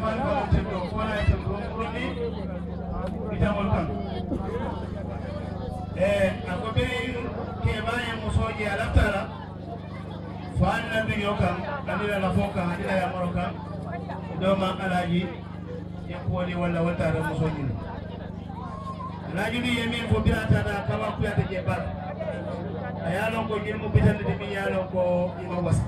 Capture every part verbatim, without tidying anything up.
fal ko tembo ko wala tembo ko ni itamol kan eh akobe ke baya musoji alaftara fan na bi yokan andira la foka andira ya morokan do ma alaji e ko ni wala wata da musoji alaji ni yemin ko birata da kama kuyata je bar ayalo ko jirmu bitande de mi yalo ko imo wasa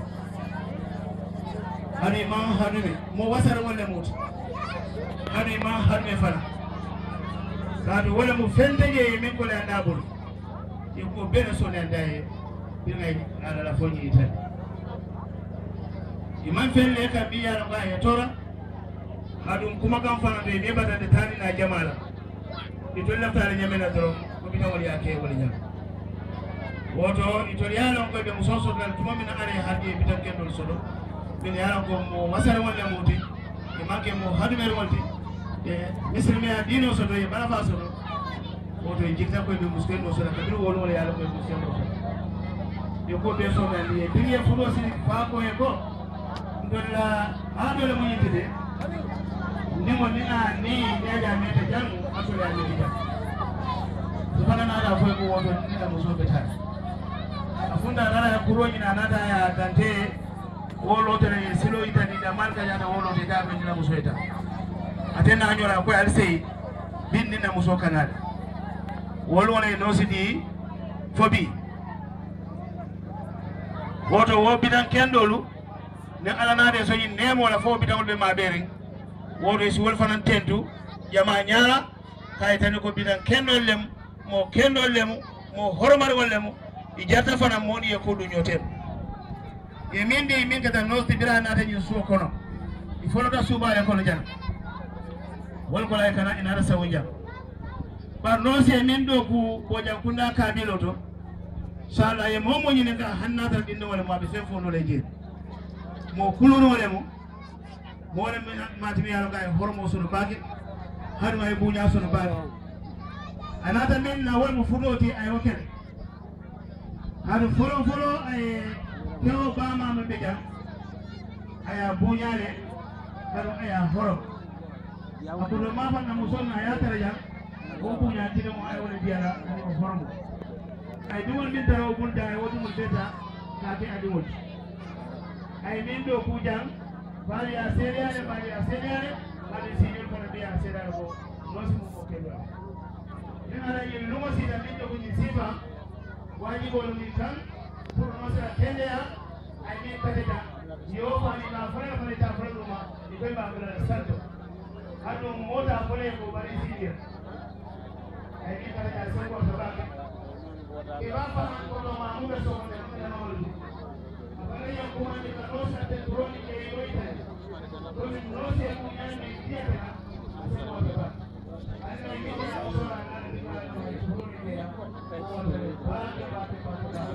ani ma hanume mo wasara wala mut ani ma hanume fala kadu wala mu fendeje min ko la ndabul yiko bene sone ndaye dinay ala la fonni tan imam felle ka biya la ya tora adum kuma kan fana de be bata de tani na jamala ito la tare nyamena doro ko bi tawali ake wala nyam woto ito yalo ko be musoso dal tuma min are hadi bitan kendol sodo bin yalo ko mo wasara wala muti e manke mo hadumer walti e misri me adino sodo e bala fa sodo woto jikta ko be muskel do sodo kabir wolo wala yalo ko muskel do yo ko be so men e diriye fulo si fa ko e ko ndolla adole mo yitide ni mo ni a ni yaja me te jamu aso ya ni dita to bana na da ko ko woto ni da muso be tan afunda dara ya kuroni na nata ya dante wolo tere silo itani da malka ya da wolo de da be ni muso eta atena anyora ko alsei bin ni na muso kanal wolo wala no sidi fobi woto wo bidan kendolu ne alana de so yin nemo la fo bidan be ma bering woto si wol fanan tentu jama nyaala kay tan ko bidan kendol lem mo kendol lem mo hormar wallem i jarta fana moni e ko du nyotem e min de min kata no tibira na tan su kono i fono ta suba e kono jan wol ko lay kana ina rasa wonja par no se min do ku ko jam kunda ka biloto sala e momo nyine ka hannata dinno wala ma be fe fono le je mo kuluno wala mo mo wala matimi yalo kay hormo sunu baake hadu ay bunya sunu baake anata min na wala mo fudoti ay hokel hadu folo folo ay tewo ba ma be jam aya bunyale hadu aya horo abudo ma fa na musonna ya taraja ko bunya tide mo ay wala biara ani mo hormo ay dumol min daro bul daay wodu mul beta kati adi wol ay min do kujang bali ya seriale bali ya seriale bali sinul kono biya seriale ko nosi mo ko kelo ni ala yel lumo sida min do ko ni siba waji bol min tan pour no sa kenya ay min pateta yo bali na fara fara ta fara duma ni koy ba ngala santo hado moda fole ko bali sidia ay min pateta so ko to ba ke ba fa ko no ma mu be so ko ne no lu abale ya ko ni ka no sa te droni ke yo ite droni no se ko ni ni dia ta se ko ba ay no ni ya ko na na ni ba droni ke ya ko ba ke ba te pa ko da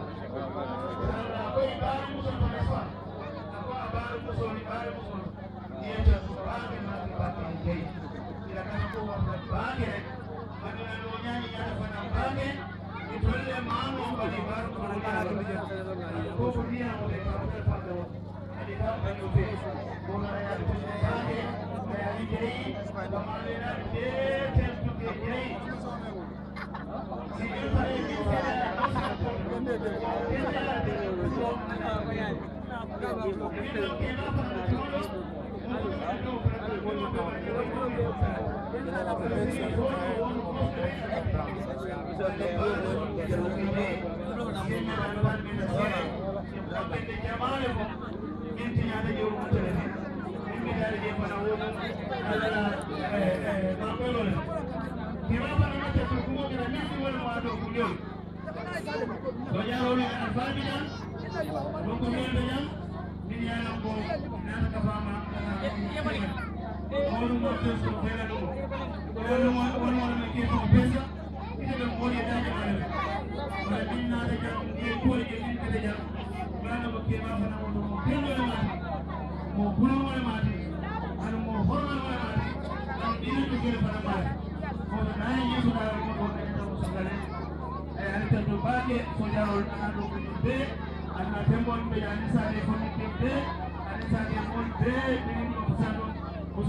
ala ko i ba mu so ko ne fa ko ba mu so ni ba mu so ni ya ta so ba ke ma ke ba ke ke ila ka ko ba ba ke madina no nya ni ya fa na ba ke itolle mamo ko di bar ko na ko ko dia mo de ka ko fa do adi ta ba yo be ko na ya ko ba ke ya ni gei ba ma le na de te tu ke gei si yo ta ni ki se na no sa ko de de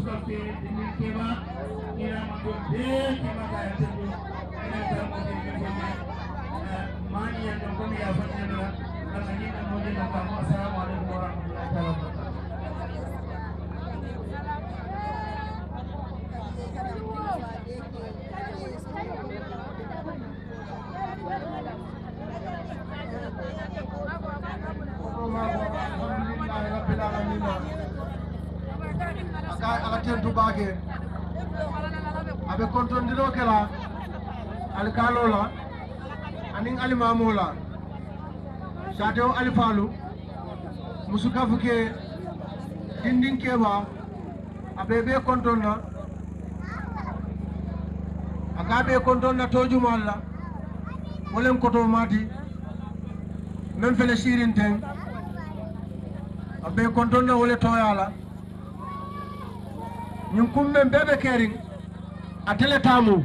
muskofi ni kema ina makombe kema kaya tendo ina kama ni mani ya ngombe ya fanya na kama ni mmoja na kama asalamu alaykum wa rahmatullahi wa barakatuh. Akai ala tentu bage abe kontondiro kala alkalola aning alimamola sateo alifalu musukafuke dindin keba abe be kontonna akabe kontonna tojumalla wolen koto mati men fele sirin ten abe kontonna wole toyala ñun kummen bebe kering atele tamu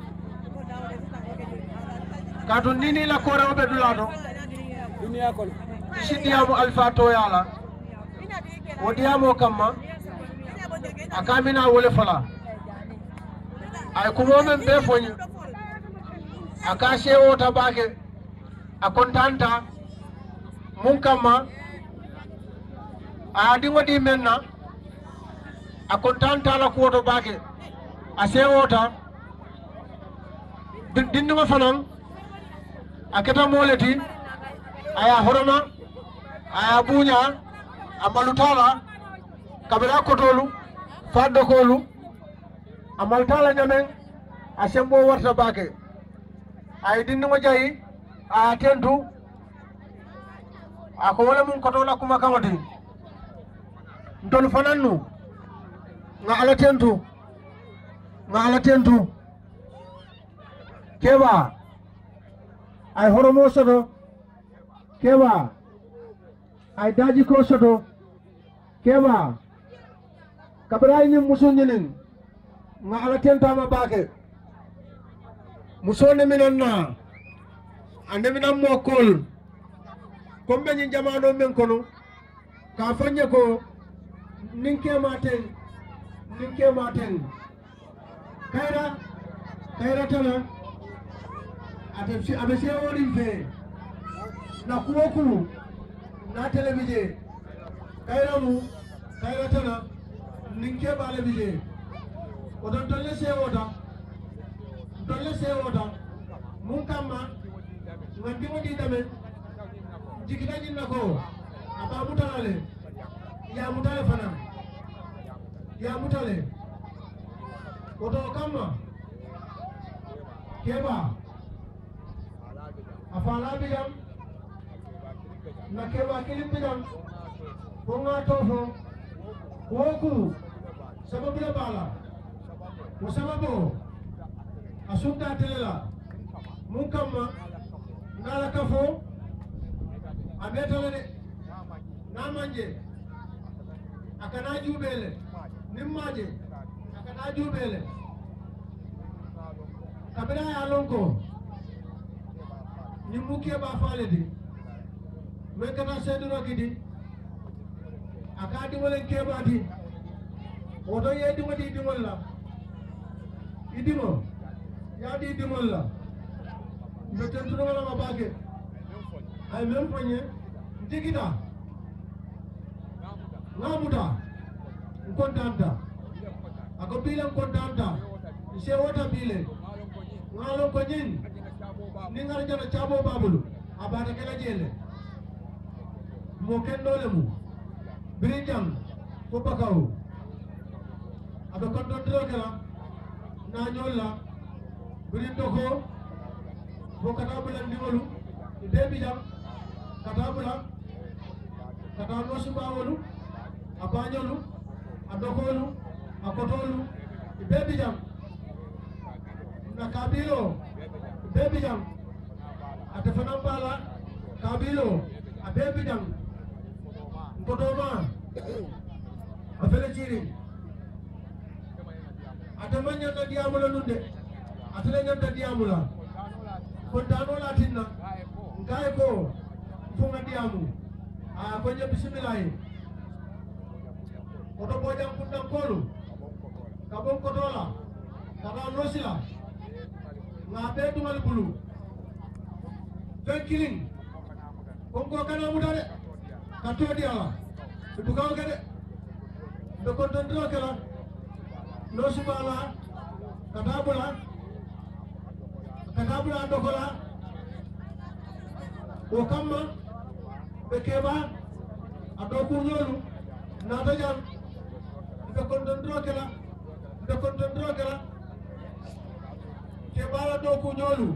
kato nini la kora obe dulado dunia ko sidiamu alfa toyala wodiamo kamma akamina wole fala ay kumo men be foñi akashe o tabake akontanta mun kamma a dingo di menna akontanta la kuoto bake asewota dindigo fanan aketa moleti aya horona aya buña amalutala kabira kotolu faddo kolu amaltala nyamen asembo warta bake ay dindigo jayi a tentu ako wala mun kotola kuma kamati ndol fanannu nga ala tentu nga ala tentu keba ay horomo soto keba ay daji ko soto keba kabray ni musu ñinin nga ala tentama bake muso ne minan na ande minan mo kol kombe ñi jamano men kono ka fanye ko ninke maten ninke maten kayra kayra tana atepsi abese worin fe na kuoku na televije kayra mu kayra tana ninke bale bije odon tolle se woda tolle se woda mun kamma ngandi mo di dame jikita jinna ko aba mutalale ya mutale fana ya mutale oto kamma keba afala bidam na keba kilim bidam konga tofo woku sababu la bala ko sababu asunda telela mun kamma ngala kafo abetale de namanje akana jubele nimmaje akana jubele kabira ya lonko nimuke ba fale di mekana sedu rokidi akadi wala keba di odo yedi wadi di wala idimo ya di di wala metentu wala mabage ay mem fonye digida ngamuta kontanta ako bilang kontanta se wota bile ngalo ko nyin ni ngar jana chabo babulu abata kala jele mo ken dole mu birinjam ko bakaw ado kontantro kala na nyolla birin doko bo kata bulan dimolu debi jam kata bulan kata no subawolu abanyolu adokolu akotolu bebi jam na kabilo bebi jam atefana bala kabilo abebi jam kodoma afele chiri atamanya na diamula nunde atele nyanta diamula kontano latinna ngai ko funga diamu a konye bismillah oto bojam kundam kolu kabon kotola kada nosila ngabe tumal bulu fekiling konko kana mutare kato diala dugaw gade do ko tondro kala nosibala kada bula kada bula dokola o kamma be keba ado kunyolu nada jam be ko tondro kala be ko tondro kala kebala do kunyolu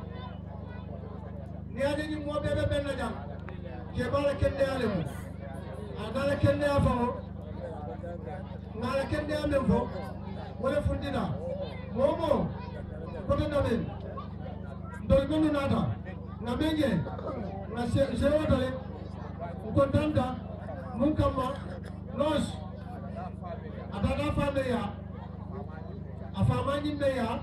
ni ade ni mo bebe benna jam kebala kende ale mo adala kende afamo ngala kende amem fo wala fundina momo ko to namen dol menu nata na benje na se se wotale ko tanda mun kama nos adada fambe ya afamani be ya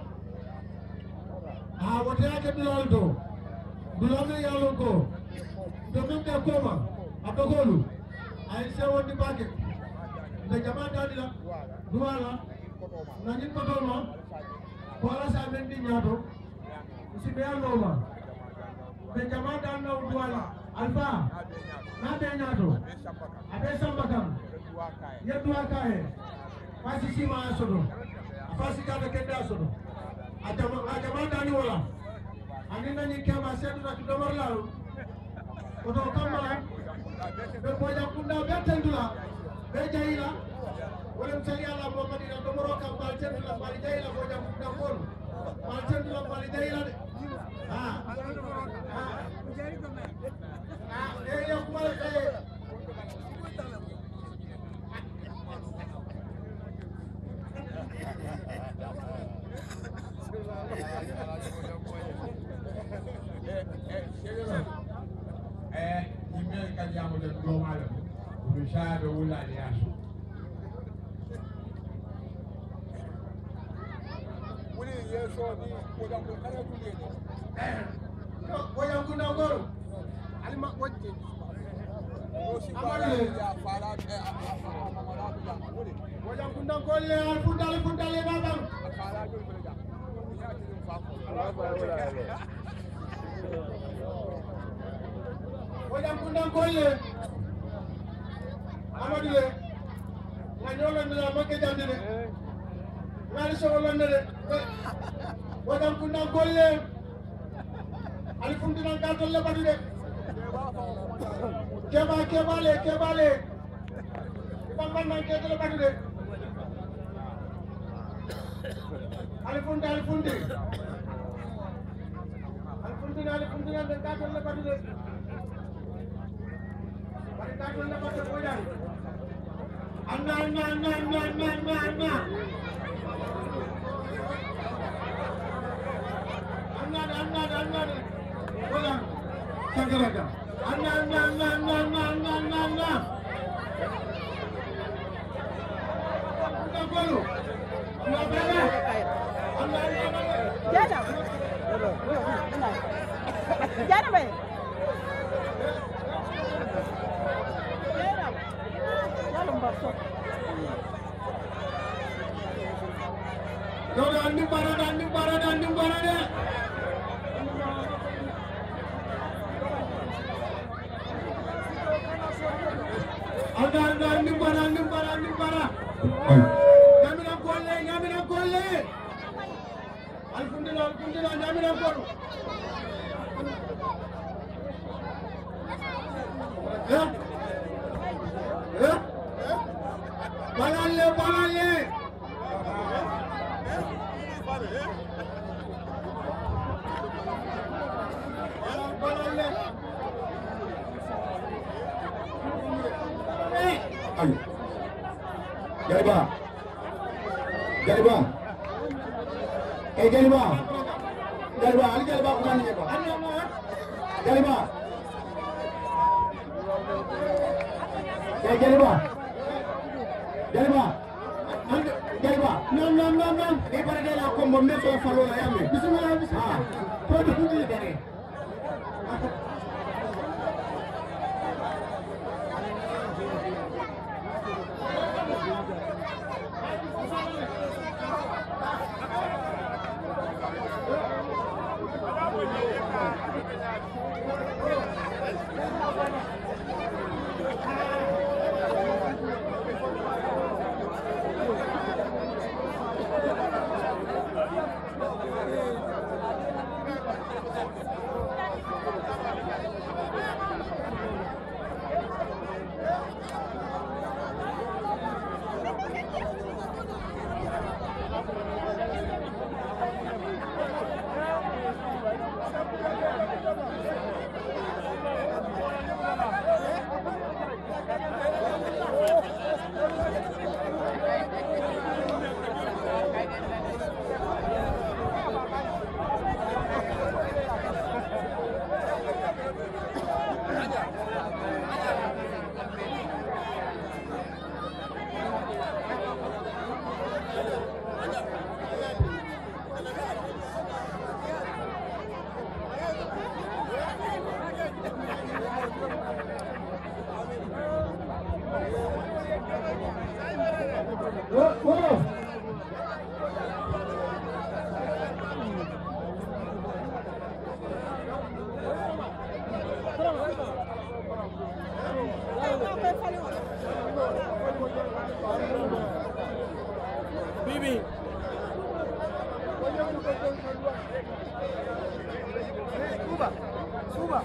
a wote yake bilaldo bilame yalonko domende koma atogolu ay se woni bake de jama dadila duwala nani kotolma ko ala sa men di nyato si be aloma de jama dan no duwala alfa na be nyato abe sambakam yedu akae pasi sima asodo pasi ka de kenda asodo ajama ajama dani wala anina ni kama sedu na kidomar lalu oto kamala be boja kunda be tendula be jayila wala msali ala Muhammad ina domoro kam bal tendula bal jayila boja kunda kon bal tendula bal jayila de ah ah ah e yo kumala e eh email kaliamo del global ufficiale una di asu wuli yeso ni ko da ko kala ku lede eh ko ya ku na goro alima wajje o si bala ya fara eh amara ya wuli ko ya ku na ko le al fundale fundale babam fara do ko ja ya ti fa ko Wajang kundang koye amadule nganyolo ndila make jandine ngari so londe de wajang kundang koye ali fundina gato le badude keba kebale kebale bamban nan ke le badude ali fundi ali fundi ali fundina ali fundina gato le badude Anna, Anna, Anna, Anna, Anna, Anna, Anna. Anna, Anna, Anna, Anna. Hola, Sagarada. Anna, Anna, Anna, Anna, Anna, Anna, Anna, Anna. Anna, Golu. Anna, Anna. Anna, Anna. Jana. Jana, bay. Dodo andi parada andi parada andi parada. Ada ada andi parada andi parada andi parada. Jamina kolle jamina kolle. Alhamdulillah alhamdulillah jamina kolle. Ya. Ya. Balalle balalle. Ayo. Jaliba. Jaliba. Eh Jaliba. Jaliba, ali Jaliba bukan ni apa? Jaliba. Eh Jaliba. Jaliba. Jaliba. Non non non non. Ni pada dia lah combo meso follow lah yami. Bismillah bismillah. Kau tu kunci dari. Bibi. Suba. Suba.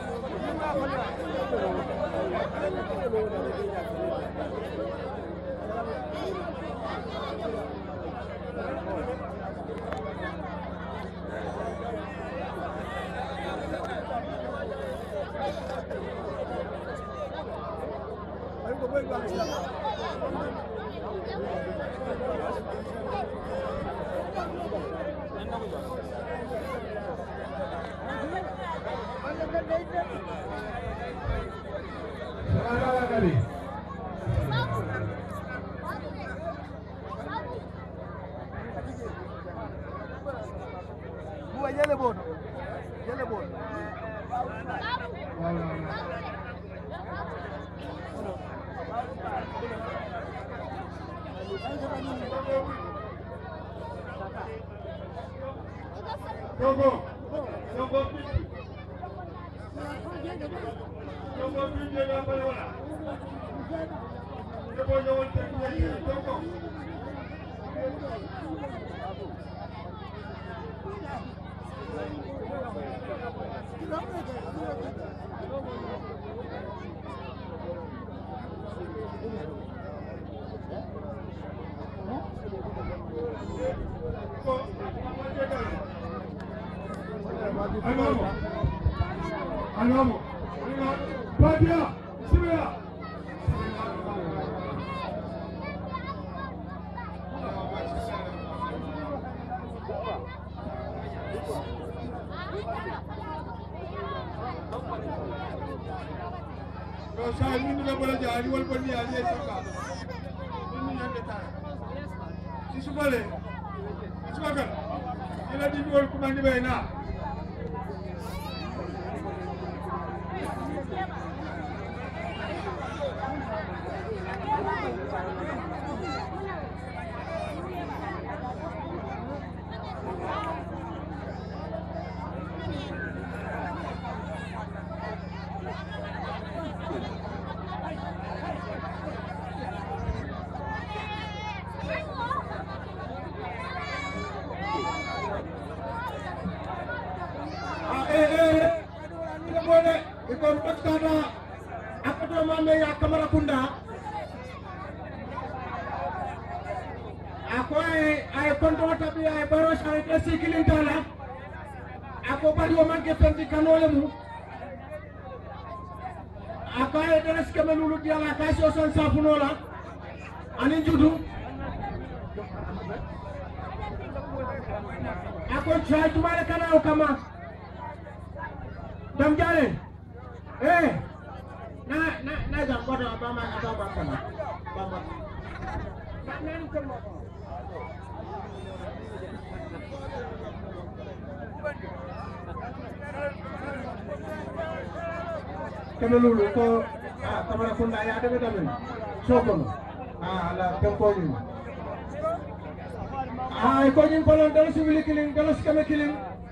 Buat yellow board. Yellow board. Togo, Togo, Togo, pinjau yang mana? Togo jawab terkini, Togo. Anamo, Anamo, Badia, Syria. Kalau saya ini tidak boleh jadi walaupun dia dia suka. Ini yang kita. Si sebalik, silakan. Kita di luar komandi bayna. Ikon Paskana, aku tu mana yang Kamarakunda. Aku ay ay kontrol tapi ay baru saya kasih kilintala. Aku baru orang kepenti kanolemu. Aku ay terus kemenulu dia lah kasih osan sapunola. Anin judu. Aku try tu mana kana ukama. Dam jale. Eh, na na na jam bodo apa ma apa apa kana. Bamba. Kanan kono. Kemelulu ko ah Kamarakunda ya ada beda men. Sokono. Ah ala tempo ni. Ah ko ni kolon dalu sibili kiling dalu skame kiling.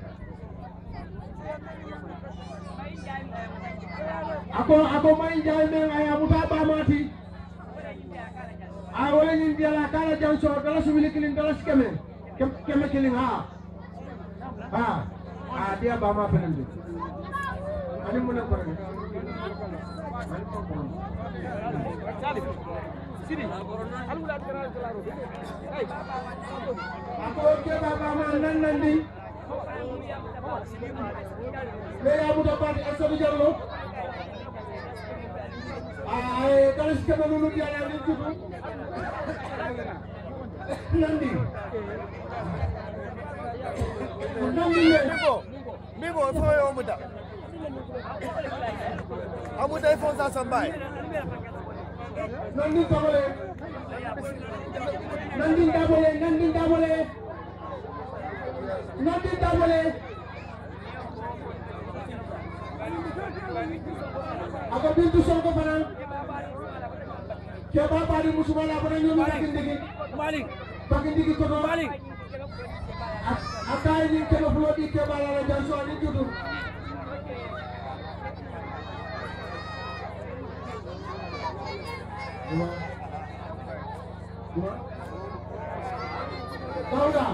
Ako ako main jalan dengan ayah muda apa mati. Awalnya ni dia lah kalau jangan soal kalau sebeli kiling kalau skeme, skeme kiling ha, ha, ah dia bama pelan tu. Ani mana korang? Sini. Aku dia bama nan nanti. Lepas muda pada esok berjalan. Ay, kalau sekarang dulu dia yang itu tu, nanti, nanti ni. Miko, Miko, saya orang muda. Kamu telefon saya sampai. Nanti tak boleh, nanti tak boleh, nanti tak boleh, nanti tak boleh. Aku pintu songko parang. Keba bari musuma la bana ñu bakin digi Malik bakin digi ko do Malik atay ni keba flo di keba la jan so ni judu Dauda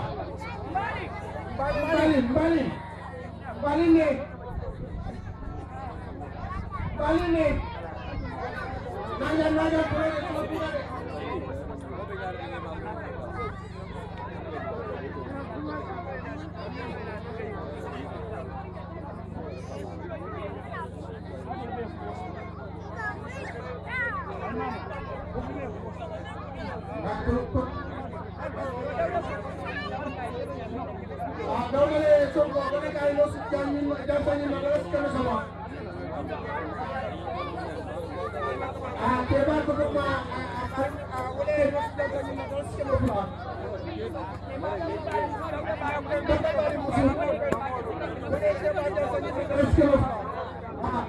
Balik balik balik ni balik ni Naja naja boleh boleh Kau boleh coba boleh kali lo jangan jangan ni nak terus kena sama. Ah, keba tu kena boleh jangan ni nak terus kena sama. Boleh keba jangan ni terus kena. Ah.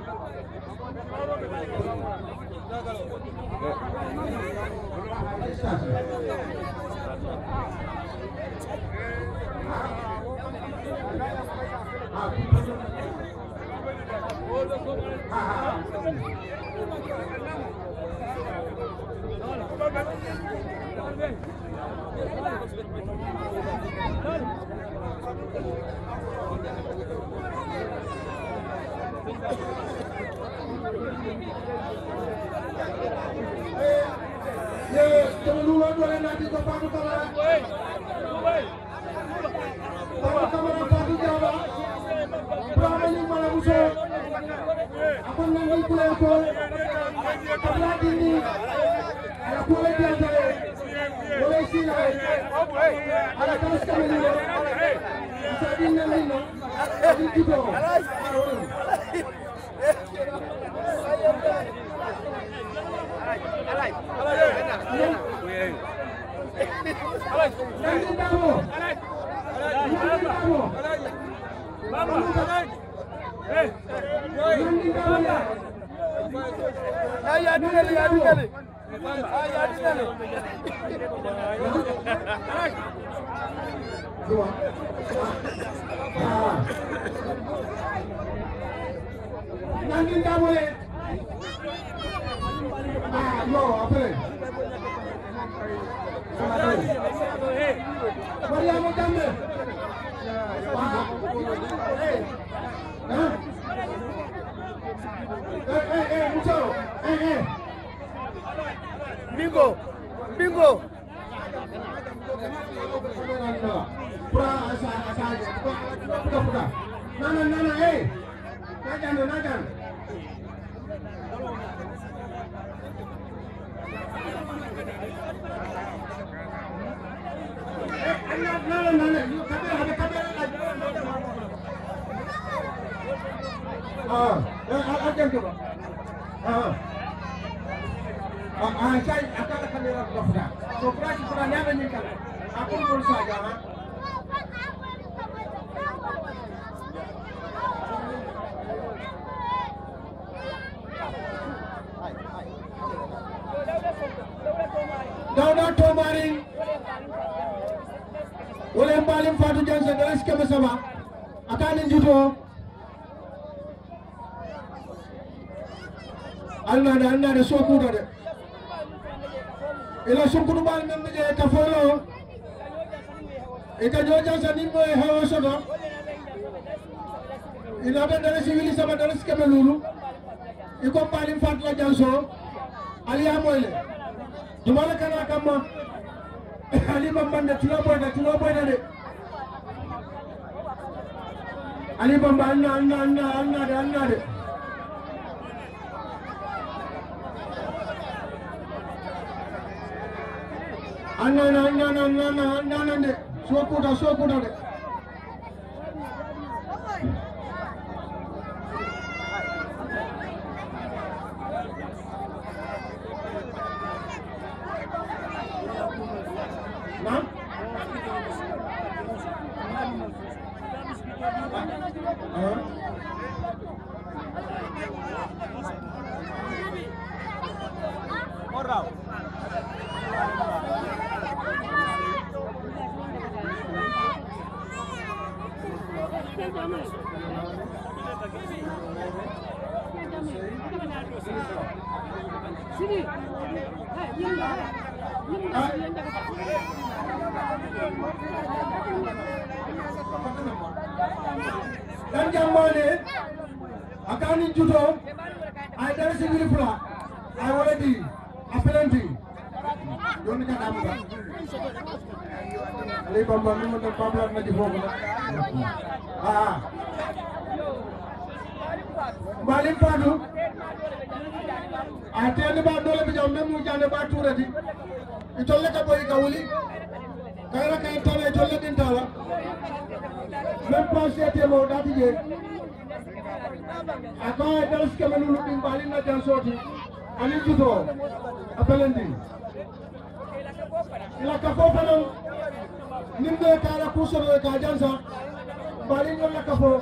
Ye, jangan lupa boleh nanti ke Pak Kamara. Pak Kamara Pak Jawa. Berapa ni malam musuh? Apa nanti pulang ko? Apa ini? Ada pulang dia jadi. Boleh sila. Ada terus kami ni. Jadi nanti no. Jadi juga. Alay. Alay. Alay. Nanti tahu. Alay. Alay. Tahu. Mama. Alay. Eh. Nanti tahu ya. Ay, adu kali, adu kali. Ay, adu kali. Alay. Dua. Ah. Nanti tahu ya. Ah, no, apa ni? Maria mau jambe. Ah, eh, ah, eh, eh, eh, musuh, eh, eh. Bingo, bingo. Pura asa asa aja. Pura pura. Nana nana, eh. Najan, najan. Ah, akan coba. Ah, ah, saya akan akan lihat dokter. Dokter sebenarnya menyingkat. Aku urus saja. Dauda Tomaring oleh Balim Fatou Jansen dari skema sama akan judo alna da alna da soku da ila soku bal men je ka folo e ka jo Jansen ni moy hawo sodo ila da dari civil sama dari skema lulu iko Balim Fatou Jansen aliya moyle jumala kana kama Ali Bamba tulo boy da tulo boy da de Ali Bamba anna anna anna anna de anna de anna anna anna anna anna anna anna de soku da soku da de na Morau. Dan jamane akani judo ay dara sigiri fula ay wala di apelenti doni ka damu ba ali bamba mi mo tan pablat na di fofu ah malim padu atene ba dole bi jam memu jande ba tourati itolle ka boy ka wuli kala kay tole tolle din tala même pas c'était mo dati je ako dalas ke manu din balin na jan soti ani judo apelendi ila ka fo fana nimbe kala kusoro ka jansa balin la ka fo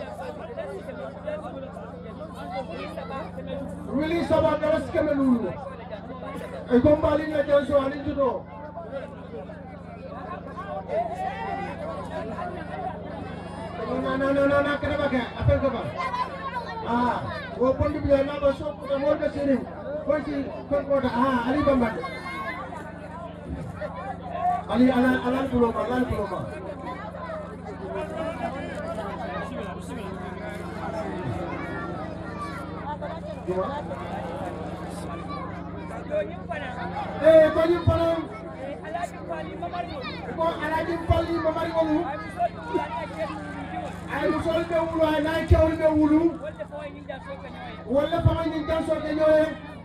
really saba dalas ke manu e ko balin na jan so ani judo No, no, no, no, no, kenapa ke? Apa yang kau? Ah, walaupun dia bilang apa so, kita mau ke sini, pasti kau kau ah, Ali Bambang, Ali Alan Alan Pulau, Alan Pulau. Eh, kau ni paling, kau Alhaji Pali Mamari Olu. ay musol be wulu ay nay ciowul be wulu wala fama ni janso ke ñoy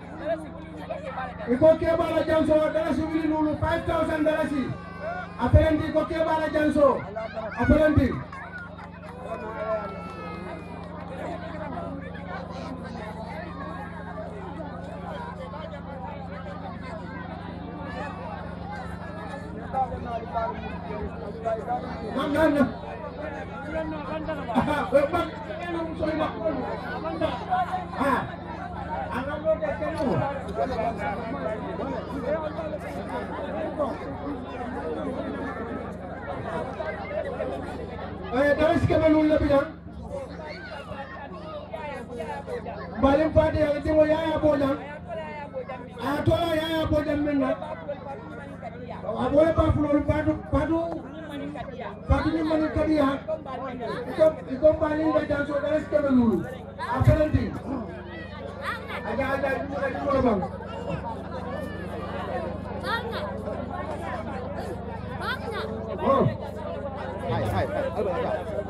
iko ke bala janso dara si wili lulu five thousand dalasi apelendi ko ke bala janso apelendi Nam nam nam ah, bang, kenu soy mak. Ah, anak lo dek kenu. Eh, dari sekarang lu lebih dah. Balim pada yang itu ya ya bojang. Ah, tola ya ya bojang mana? Aboy pa flor padu padu. Padu ni mana kadiya? Iko iko baling dah jangan so dari sekarang dulu. Apa nanti? Ada ada itu lagi mana bang? Oh. Hai hai hai. Apa ada?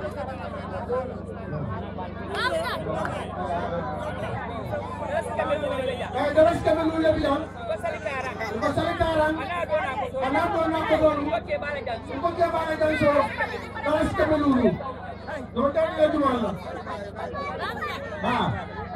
Eh, terus kami dulu ya bilang. Pasal sekarang. Anak tu nak kodol. Ibu ke mana janso? Terus kami dulu. Nota dia tu mana? Ah.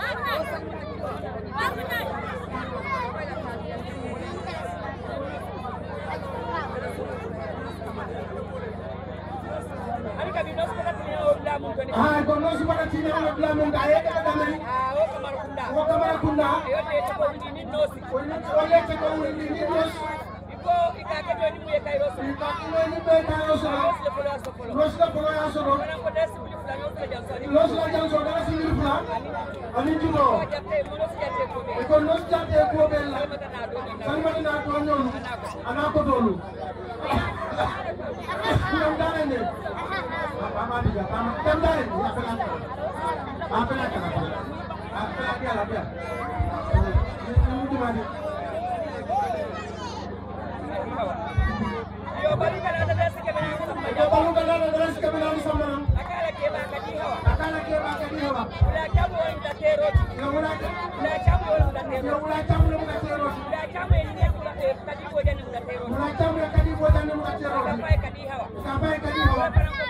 Ah, kono sepada Cina nak belamun kaya kita damai. Ah, oh kamar kunda. Oh kamar kunda. Ayo dia cakap ini nos. Oh dia cakap ini nos. Iko ika kejo ni muye kai rosu. Ika kejo ni muye kai rosu. Nos la polo ya soro. Nos la jang so dara sibili flan. Ani juno. Iko nos jate ko bella. Salmani na to nyolu. Ana ko dolu. Yang dare ne. Mama dia, mama tendai, apa lagi? Apa lagi? Apa lagi? Apa lagi? Ini di mana? Yo balik kan ada dress ke mana sama? Yo balik kan ada dress ke mana sama? Akala ke ba kadi hawa. Akala ke ba kadi hawa. Ula chamu nda terot. Yo ula ula chamu nda terot. Yo ula chamu nda terot. Ula chamu ni kula kadi bojan nda terot. Ula chamu kadi bojan nda terot. Sampai kadi hawa. Sampai kadi hawa.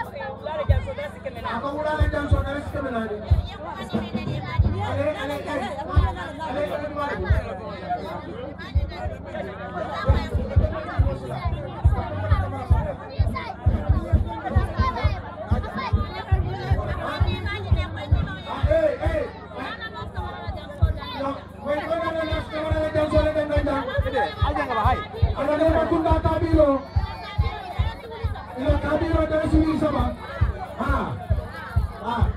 Ako mula lang dyan, so naris kami na rin. Alay, alay, alay. Alay, alay, Hey, hey. Wait, wait, wait, wait. Kami na lang dyan, so naris kami na rin. Ayan ka ba, hay? Ano na yung kunda tabilo? Ila tabilo, naris yung isa ba? Ah, ah.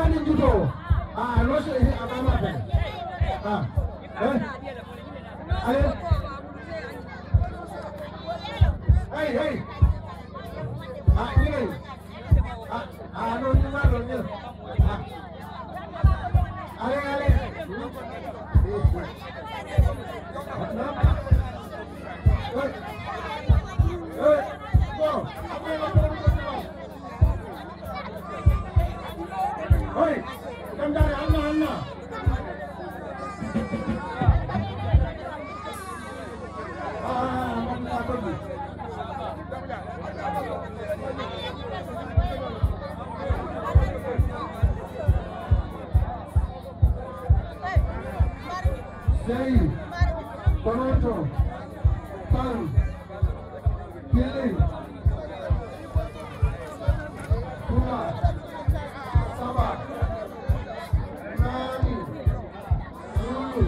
nani juto ah no se abama pe ah eh ale hey hey ah ini ah ah no ni malo ni ah ale ale hey hey go Oi, kandari Anna Anna. Ah, mana pergi? Sei, Toronto, Tan, Kili, Tuna. Sabah, Nani, Lulu,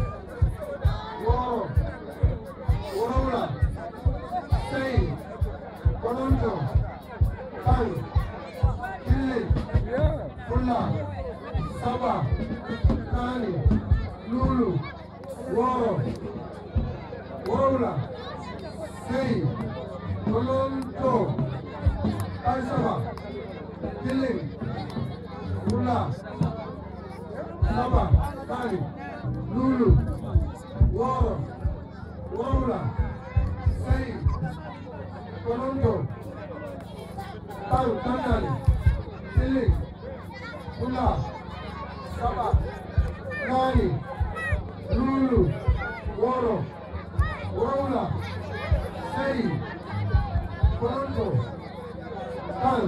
Woro, Worola, Sei, Toronto, Tan, Kili, Tuna, Sabah, Nani, Lulu, Woro, Worola, Sei, Toronto, Tan Sabah, Kili. Tuna, Sabah, Nani, Lulu, Woro, Worola, Sei, Toronto, Tan, Tanani, Kili, Tuna, Sabah, Nani, Lulu, Woro, Worola, Sei, Toronto, Tan,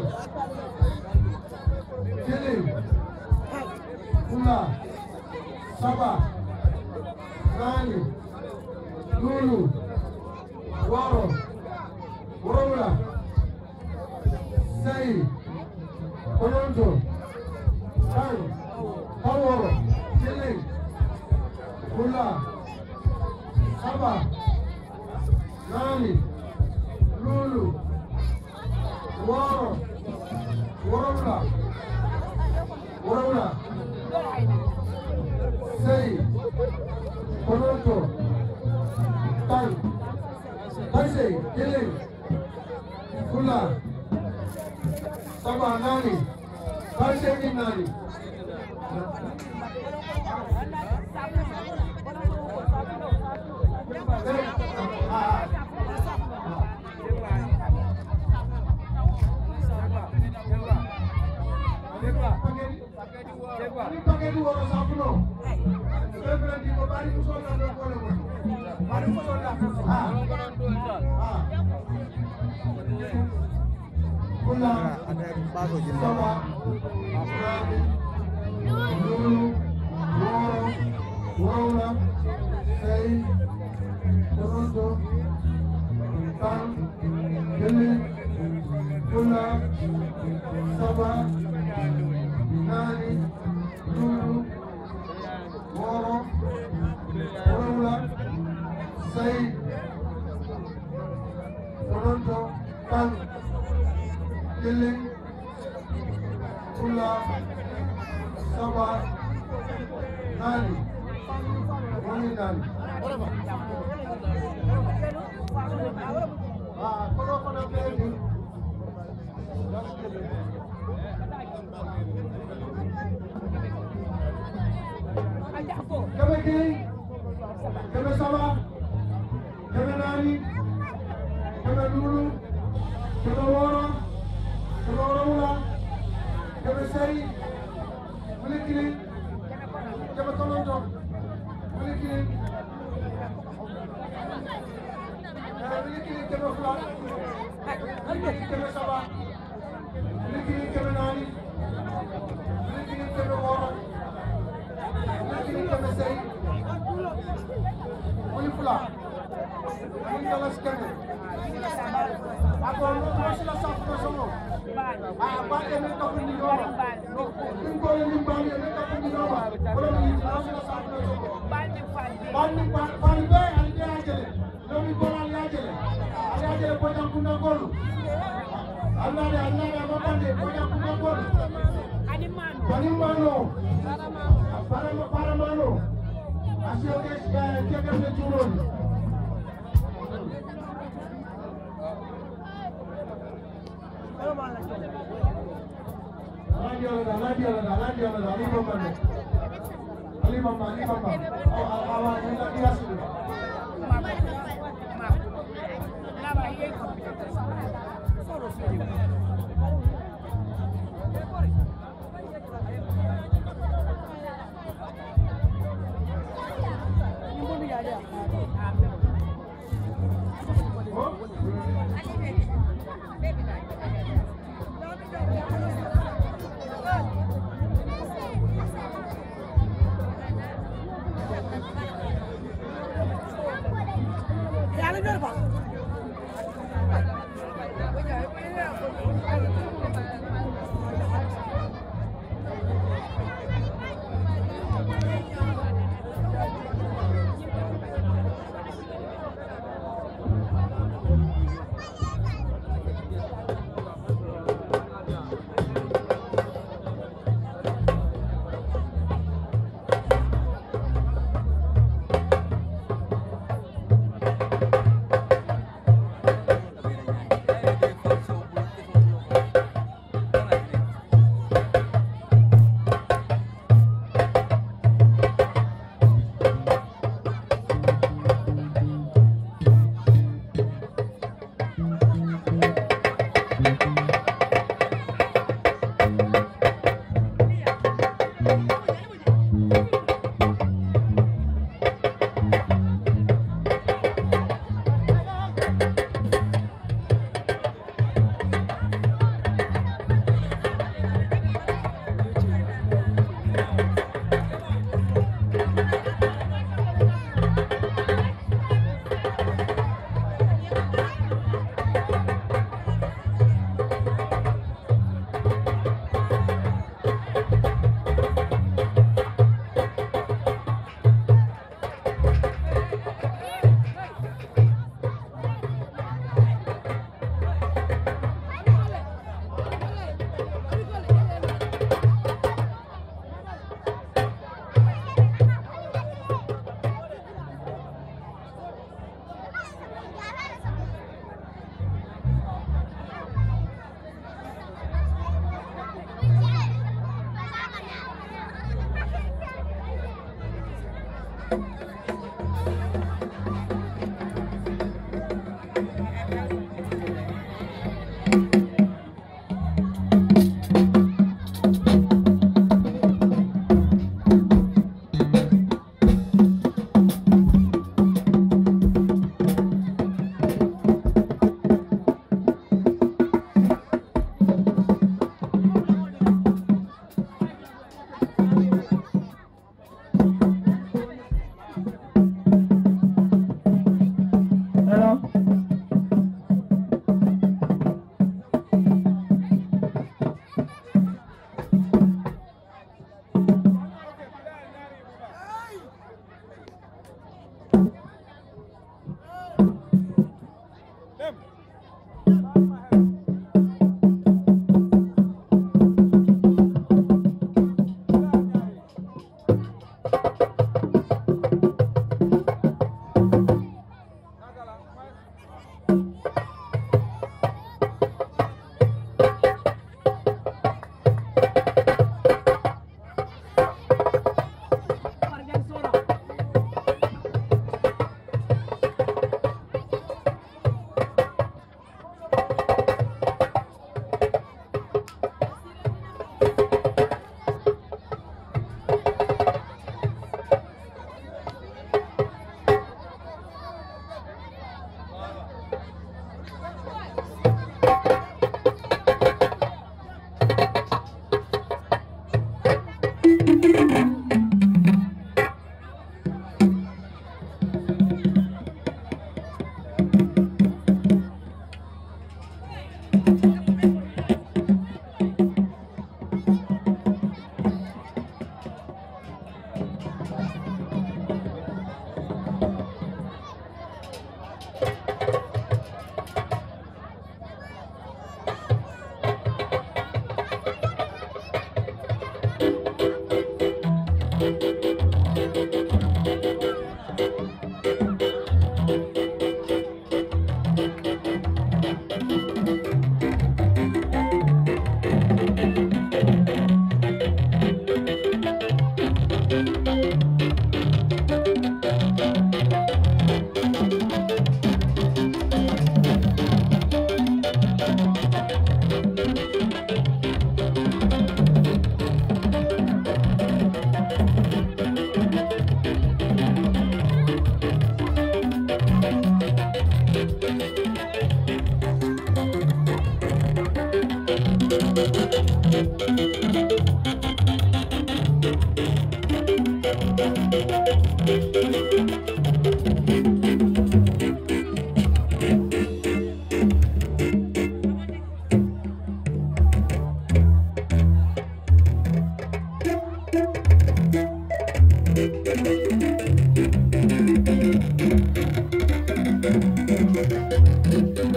Kili, Tuna, Sabah, Nani, Lulu, Woro, Worola, Sei, Toronto, Tan, Taworo, Kili, Tuna, Sabah, Nani, Lulu, Woro, Worola, Worola, Sei, Toronto, Tan, Taisei, Kili, Tuna, Sabah, Nani, Taisei ni Nani. Ini pakai dua orang sapuno. Saya berani kembali musuh dan boleh boleh. Mari musuh dah. Ah. Ah. Pula ada baru je. Sabah. Lulu. Woro. Worola. Sei. Toronto. Tan. Kili. Pula. Sabah. Nani, Lulu, Woro, Worola, Sei, Toronto, Tan, Kili, Tuna, Sabah, Nani, Wani Nani. Ah, kalau pada ini, Kami Kili, kami Sabah, kami Nani, kami Lulu, kami Woro, kami Worola, kami Sei, kami Kili, kami Toronto, kami Kili, kami Kili, kami Flat, kami Kili, kami Sabah, kami Kili, kami Nani, kami Kili, kami Woro. Ini kami Sei, ini pula, ini jelas kami. Aku mau sudah satu semua. Apa yang mereka punya orang? Ini kau yang limbang yang mereka punya orang. Kalau ini sudah satu semua. Banding banding baik, ada aja le. Kami bola ada aja le. Ada aja le pojang kundang gol. Allah ada Allah ada apa banding pojang kundang gol. Parimano. Parama paramano. Asio ke ke ke turun. Lagi ada, lagi ada, lagi ada, lagi mama. Ali mama, Ali mama. Awak yang lagi asli.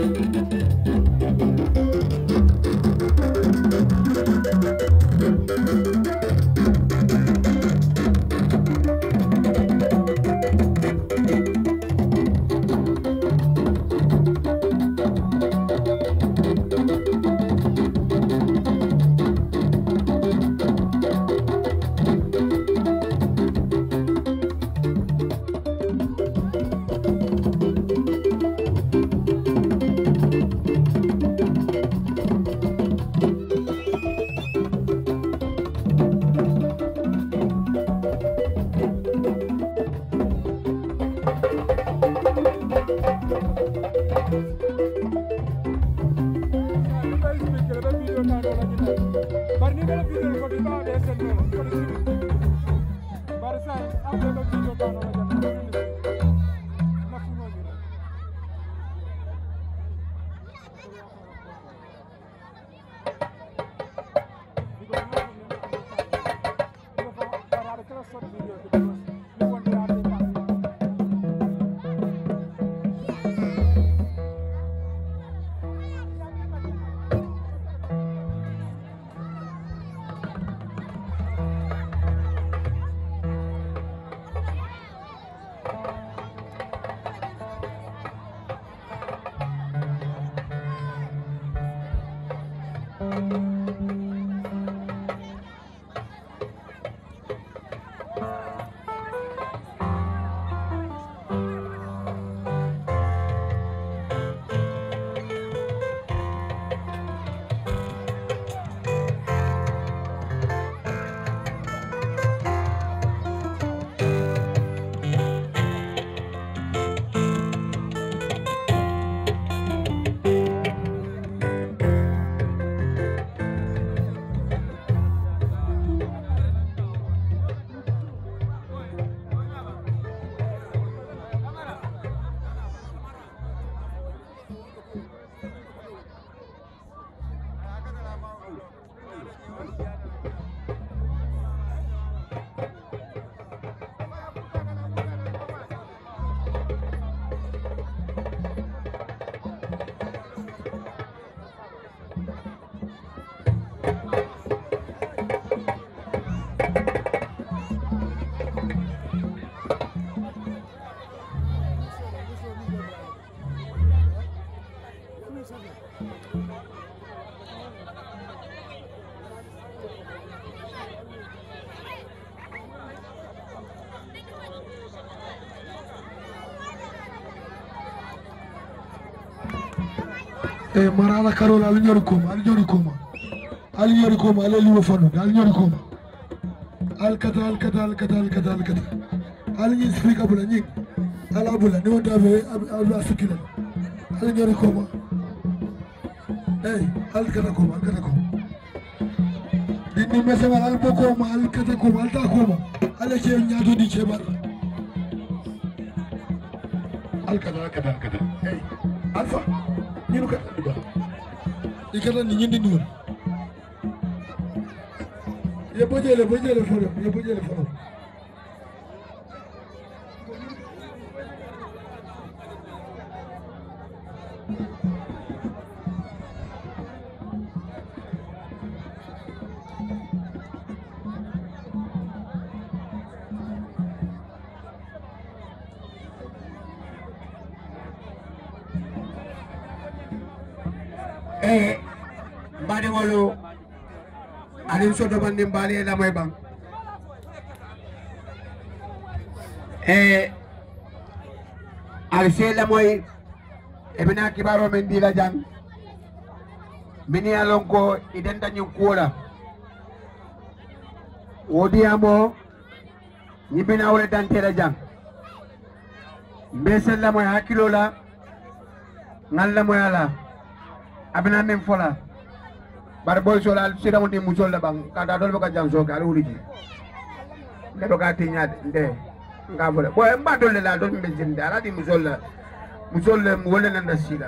e marala karola al ñori koma al ñori koma al ñori koma al liwo fanu al ñori koma al kata al kata al kata al kata al kata al ñi speak abula ñi ala abula ni wonta be abula sikila al ñori koma hey al kata koma al kata koma dindi mesema al boko ma al kata koma al ta koma al ke ñaato di cebar al kata al kata al kata hey alfa ñinu kat di kata ni ñindi ni ye bojele bojele folo ye bojele folo eh mbadi wolo alin soto bandi mbali la moy bang eh al la moy e bina kibaro men di la jang mini alon ko identa nyu kuola wodi amo ni bina wala dante la jang mbesel la moy hakilo la ngal la moy ala abina men fola bar boy solal siramu di musol la bang kada dol baka jang so ka wuli ji ne do ka tinya de nga bola boy mba dol la dol men jinde ala di musol la musol la mu wala nan sila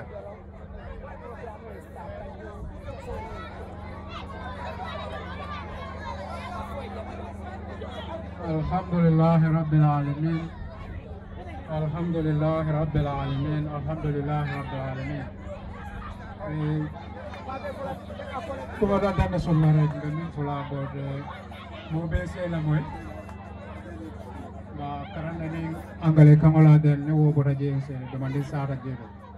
alhamdulillah rabbil alamin alhamdulillah rabbil alamin alhamdulillah rabbil alamin kuma da dana solla rek nga min fula bod mo be se la moy ba karana ni angale kangola den ne wo bota je se demande sara je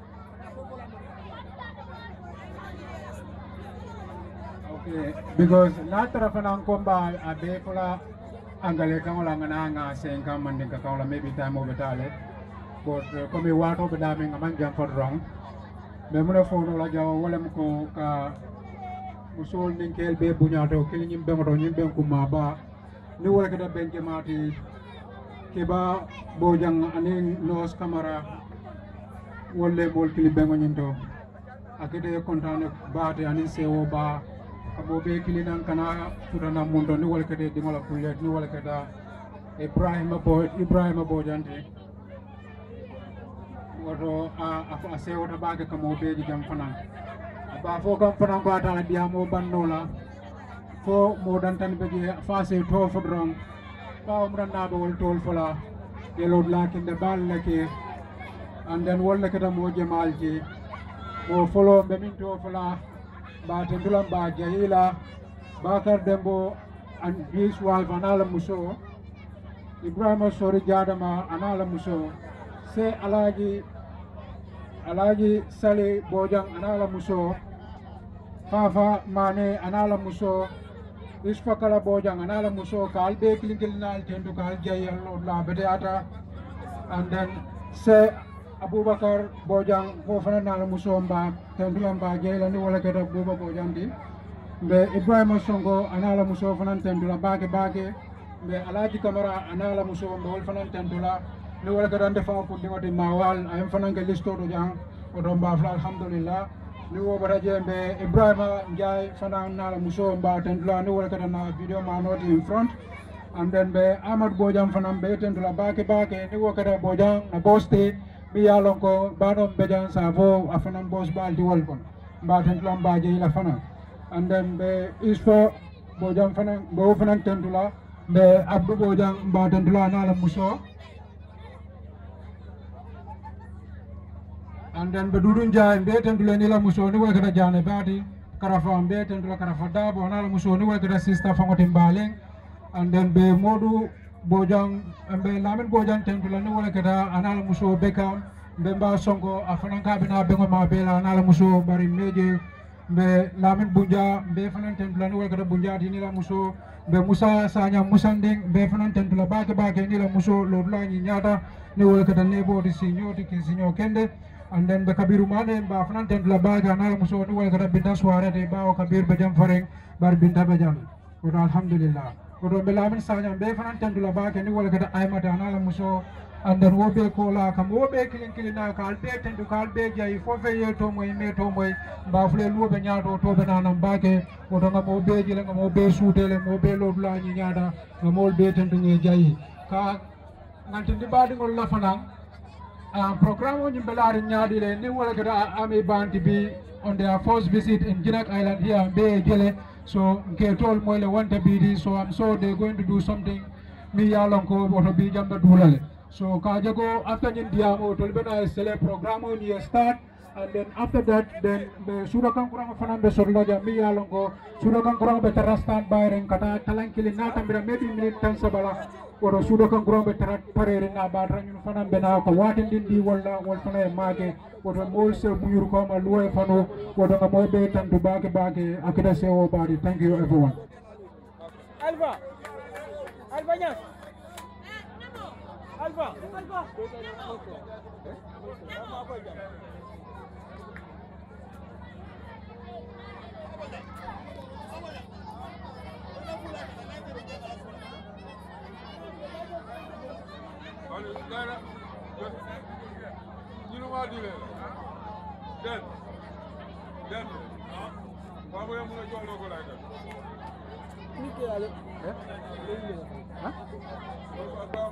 okay because la trafana komba abe fula angale kangola ngana nga sen kam mande ka kangola maybe time over tale but comme wato be dame ngaman jam for wrong mais muna fono la jaw wala ko ka musul nin kel be bunyato kili nyim be ngoto nyim be kuma ba ni wala kada benke mati ke ba bojang anin nos camera wolle bol kili be ngonyinto akede kontane baate anin sewo ba abo be kili nan kana tudana mundo ni wala kada dingola kullet ni wala kada Ibrahim bo Ibrahim bo jante woto a a sewo ta baake kamo be jam fanan ba fo kam fanan ko ata dia mo bannola fo mo dan tan be je fase to fo drong ba mo dan na be wol tol fola de lod la kin de bal lake and then wol lake da mo je malji mo folo be min to fola ba ten dulam ba jahila bakar dembo and his wife anala muso Ibrahim sori jadama anala muso se alaji alaji sali bojang anala muso fafa mane anala muso isfakala bojang anala muso kal be klinkil nal tendu kal jayal la bedeata and then se Abubakar bojang fofana nala muso mba tendu lamba jayal ni wala keda buba bojang di be Ibrahim Sonko anala muso fanan tendu la bage bage be alaji kamara anala muso mba wol fanan tendu la ni wala keda ndefa ko dingoti mawal ayam fanan ke listo do jang oto mbafla alhamdulillah ni wo bara jembe Ibrahima Njai fanan nala muso mba tendula ni wala keda na video ma not in front and then be Ahmad Bojang fanan be tendula bake bake ni wo keda Bojang na boste mi yalon ko banom bejan savo afanan boss bal di wal kon mba tendula mba je la fanan and then be isfo Bojang fanan bo fanan tendula be Abdou Bojang mba tendula nala muso and then be dudun jay be tendula ni la muso ni wala kada jane badi karafa be tendula karafa dabo na la muso ni wala kada sister fangoti mbaleng and then be modu bojang be lamin bojang tendula ni wala kada anala muso bekam be mba sonko afanan ka bina be ngoma be la anala muso bari meje be lamin bunja be fanan tendula ni wala kada bunja ni la muso be musa sanya musanding be fanan tendula bake bake ni la muso lodla ni nyata ni wala kada nebo di sinyo di kinsinyo kende and then be kabiru mane ba fanan tendula baga na muso ni wala kada binta suara de ba o kabir bejam fareng bar binta bejam ko alhamdulillah ko do be lamin sanya be fanan tendula baga ni wala kada aymata na la muso and then wo be ko la kam wo be kilin kilin na kal be tendu kal be jay fo fe ye to moy me to moy ba fle lu be nyaato to be nanam bake ko do ngam wo be jile ngam wo be suutele mo be lo dula ni nyaada ngam wo be tendu ni jay ka ngantindi badi ngol la fanan Uh, program on Jimbelari Nyadile, New Walakada Army Band to be on their first visit in Jinak Island here in Bay Gele. So, K told Moile want to be this, so I'm sure they're going to do something. Me Yalonko, what to be Jamba Dulale. So, Kajago, after Indiamo, Tolbena Sele program on your start, and then after that, then the Surakan Kurang Fanam Sorlaja, me Yalonko, Surakan Kurang Betarastan Byron, Kata, Talankili Natamira, maybe Minute Tansabala. Oro sudo kan grom be tarat parere na ba ranyu fanan be na ko watin din di wala wal fana e mage oto mol se buyur ko ma luwe fano oto nga mo be tan du bage bage akida se o bari. Thank you everyone. Alva Alva nya Alva Alva You know what I do there? Then, then, why would I want to go local like that? Huh?